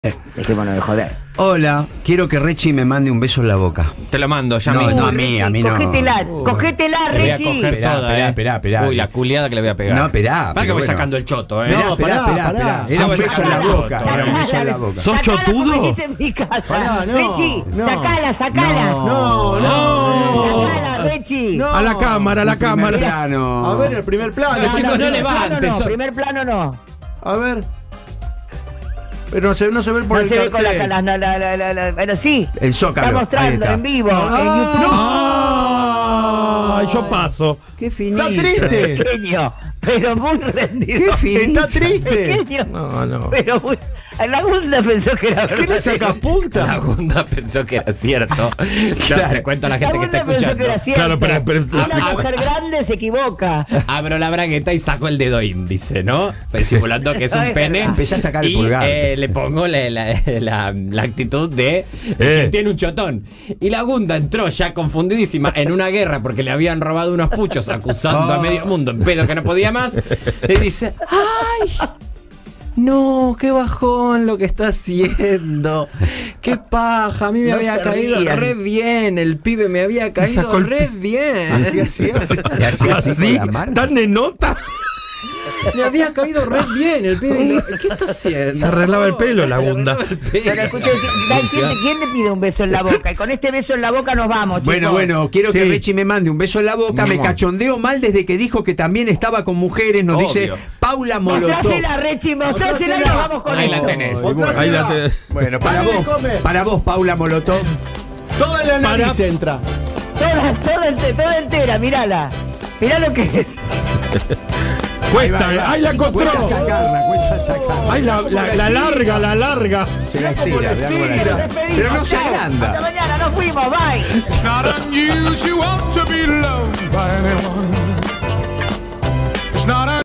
Dejémonos de joder. Hola, quiero que Rechi me mande un beso en la boca. Te lo mando, ya No, mismo. no, a mí no. Cogétela, Le voy a Rechi. coger Esperá, toda, esperá. Uy, la culiada que le voy a pegar. No, esperá, Para que pero voy bueno. sacando el choto, No, esperá. Era un voy beso en la sacando boca. el choto, Era un beso en la boca. ¿Sos Sacala como chotudo? hiciste en mi casa. Pará, no, Rechi, no. sacala. No. Sacala, Rechi. No. A la cámara, a la cámara. Plano. A ver el primer plano. No, chicos, no primer levanten, plano no, son- primer plano no. A ver. Pero no se ve por No el se ve con cartel. Bueno, sí. El Zócalo. Está mostrando Ahí está. en vivo, en YouTube. ¡No! Yo paso. Qué finito. Está triste. Pequeño, pero muy rendido. Qué finito. Está triste. Pequeño, No. pero muy... La Gunda pensó que era ¿Qué verdad. le sacas punta? La Gunda pensó que era cierto. Ya le cuento a la La gente que está Gunda pensó que escuchando. era cierto. Claro, pero- Una mujer grande se equivoca. Abro la bragueta y saco el dedo índice, ¿no? Pues simulando que es un Es pene. verdad. Empecé a sacar el y, pulgar. le pongo la actitud de quien tiene un chotón. Y la Gunda entró ya confundidísima en una guerra porque le habían robado unos puchos acusando a medio mundo en pedo que no podía más. Y dice, ¡ay! No, qué bajón lo que está haciendo. Qué paja, a mí me No había se caído rían. re bien. El pibe me había caído Sacó el- re bien. Así con la mano. ¿Tan de nota? Me había caído re bien el pibe. ¿Qué está haciendo? Se arreglaba el pelo, la Se Gunda. arreglaba el pelo. Pero escuche, ¿quién le pide un beso en la boca? Y con este beso en la boca nos vamos, chicos. Bueno, quiero que Sí. Rechi me mande un beso en la boca. Me cachondeo mal desde que dijo que también estaba con mujeres. Nos Obvio. dice Paula Molotov. Mostrásela, Rechi, mostrásela y nos vamos con Ahí la esto. tenés. Ahí la te... Bueno, Para de comer. para vos, Paula Molotov. Toda la nariz Para- entra. Toda entera, mirala. Mirá lo que es. Cuesta, ahí la encontró. Cuesta sacarla. Ahí la larga. Se la estira, Mirá cómo la mirá cómo la estira. estira. Pero no se Chao. agranda. Hasta mañana, nos fuimos, bye. It's not unusual to be loved by anyone.